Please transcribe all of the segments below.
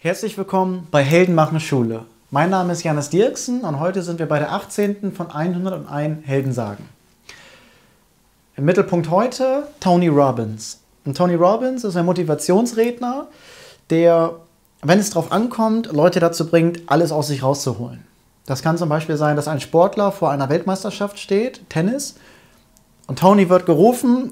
Herzlich willkommen bei Helden machen Schule. Mein Name ist Jannis Dirksen und heute sind wir bei der 18. von 101 Heldensagen. Im Mittelpunkt heute Tony Robbins. Und Tony Robbins ist ein Motivationsredner, der, wenn es darauf ankommt, Leute dazu bringt, alles aus sich rauszuholen. Das kann zum Beispiel sein, dass ein Sportler vor einer Weltmeisterschaft steht, Tennis, und Tony wird gerufen,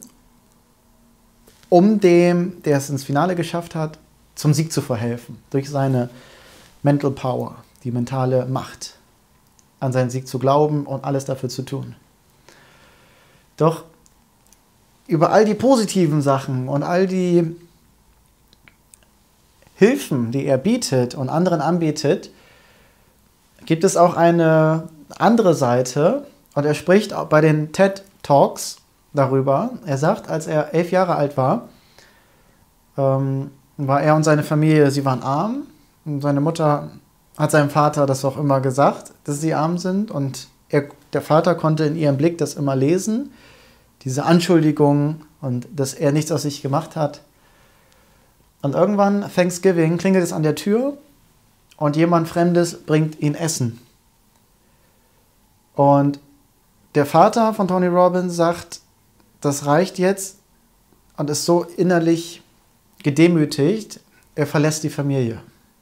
um dem, der es ins Finale geschafft hat, zum Sieg zu verhelfen, durch seine Mental Power, die mentale Macht, an seinen Sieg zu glauben und alles dafür zu tun. Doch über all die positiven Sachen und all die Hilfen, die er bietet und anderen anbietet, gibt es auch eine andere Seite, und er spricht auch bei den TED Talks darüber. Er sagt, als er 11 Jahre alt war er und seine Familie, sie waren arm. Und seine Mutter hat seinem Vater das auch immer gesagt, dass sie arm sind. Und der Vater konnte in ihrem Blick das immer lesen, diese Anschuldigung und dass er nichts aus sich gemacht hat. Und irgendwann, Thanksgiving, klingelt es an der Tür und jemand Fremdes bringt ihm Essen. Und der Vater von Tony Robbins sagt, das reicht jetzt, und ist so innerlich gedemütigt, er verlässt die Familie.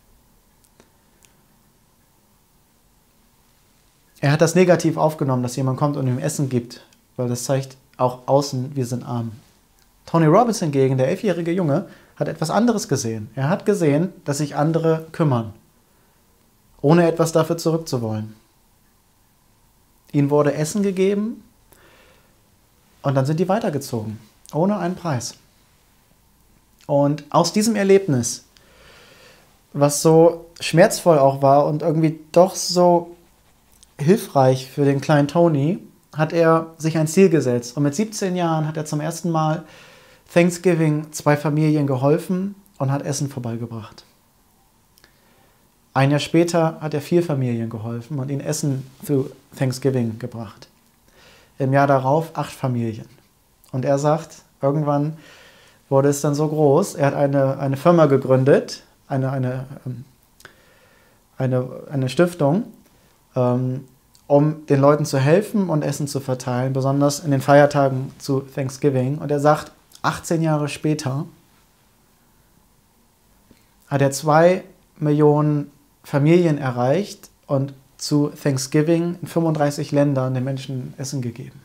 Er hat das negativ aufgenommen, dass jemand kommt und ihm Essen gibt, weil das zeigt auch außen, wir sind arm. Tony Robbins hingegen, der 11-jährige Junge, hat etwas anderes gesehen. Er hat gesehen, dass sich andere kümmern, ohne etwas dafür zurückzuwollen. Ihnen wurde Essen gegeben und dann sind die weitergezogen, ohne einen Preis. Und aus diesem Erlebnis, was so schmerzvoll auch war und irgendwie doch so hilfreich für den kleinen Tony, hat er sich ein Ziel gesetzt. Und mit 17 Jahren hat er zum ersten Mal Thanksgiving 2 Familien geholfen und hat Essen vorbeigebracht. Ein Jahr später hat er 4 Familien geholfen und ihnen Essen zu Thanksgiving gebracht. Im Jahr darauf 8 Familien. Und er sagt, irgendwann wurde es dann so groß, er hat eine Firma gegründet, eine Stiftung, um den Leuten zu helfen und Essen zu verteilen, besonders in den Feiertagen zu Thanksgiving. Und er sagt, 18 Jahre später hat er 2 Millionen Familien erreicht und zu Thanksgiving in 35 Ländern den Menschen Essen gegeben.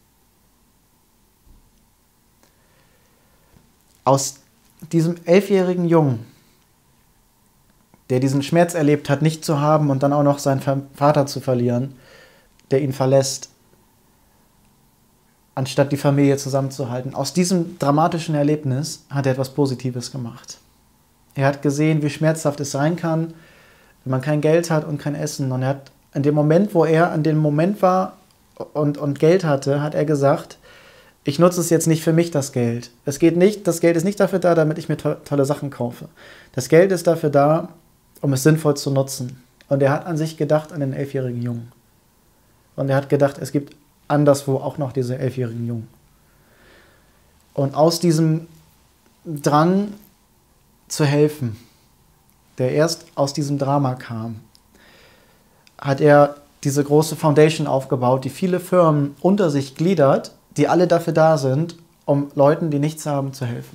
Aus diesem 11-jährigen Jungen, der diesen Schmerz erlebt hat, nicht zu haben und dann auch noch seinen Vater zu verlieren, der ihn verlässt, anstatt die Familie zusammenzuhalten, aus diesem dramatischen Erlebnis hat er etwas Positives gemacht. Er hat gesehen, wie schmerzhaft es sein kann, wenn man kein Geld hat und kein Essen. Und er hat in dem Moment, wo er an dem Moment war und Geld hatte, hat er gesagt, ich nutze es jetzt nicht für mich, das Geld. Das Geld ist nicht dafür da, damit ich mir tolle Sachen kaufe. Das Geld ist dafür da, um es sinnvoll zu nutzen. Und er hat an sich gedacht, an den 11-jährigen Jungen. Und er hat gedacht, es gibt anderswo auch noch diese 11-jährigen Jungen. Und aus diesem Drang zu helfen, der erst aus diesem Drama kam, hat er diese große Foundation aufgebaut, die viele Firmen unter sich gliedert, die alle dafür da sind, um Leuten, die nichts haben, zu helfen.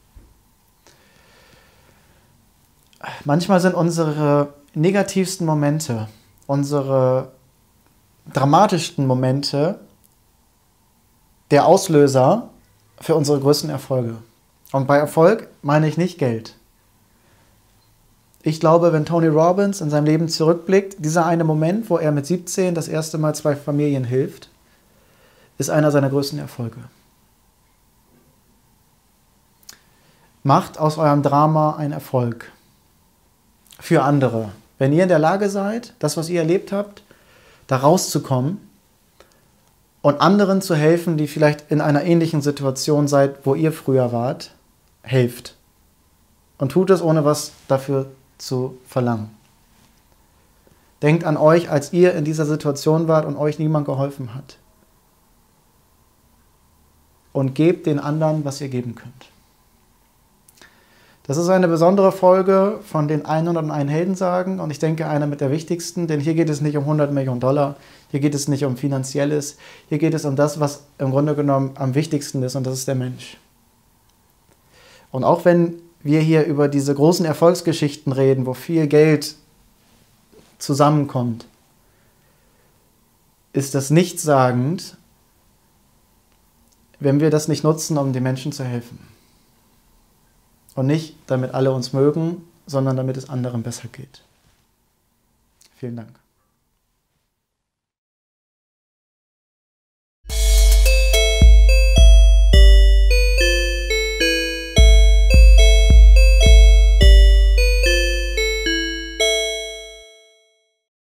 Manchmal sind unsere negativsten Momente, unsere dramatischsten Momente der Auslöser für unsere größten Erfolge. Und bei Erfolg meine ich nicht Geld. Ich glaube, wenn Tony Robbins in seinem Leben zurückblickt, dieser eine Moment, wo er mit 17 das erste Mal 2 Familien hilft, ist einer seiner größten Erfolge. Macht aus eurem Drama einen Erfolg für andere. Wenn ihr in der Lage seid, das, was ihr erlebt habt, da rauszukommen und anderen zu helfen, die vielleicht in einer ähnlichen Situation seid, wo ihr früher wart, helft. Und tut es, ohne was dafür zu verlangen. Denkt an euch, als ihr in dieser Situation wart und euch niemand geholfen hat. Und gebt den anderen, was ihr geben könnt. Das ist eine besondere Folge von den 101 Heldensagen und ich denke eine mit der wichtigsten, denn hier geht es nicht um 100 Millionen Dollar, hier geht es nicht um Finanzielles, hier geht es um das, was im Grunde genommen am wichtigsten ist und das ist der Mensch. Und auch wenn wir hier über diese großen Erfolgsgeschichten reden, wo viel Geld zusammenkommt, ist das nichtssagend, wenn wir das nicht nutzen, um den Menschen zu helfen. Und nicht, damit alle uns mögen, sondern damit es anderen besser geht. Vielen Dank.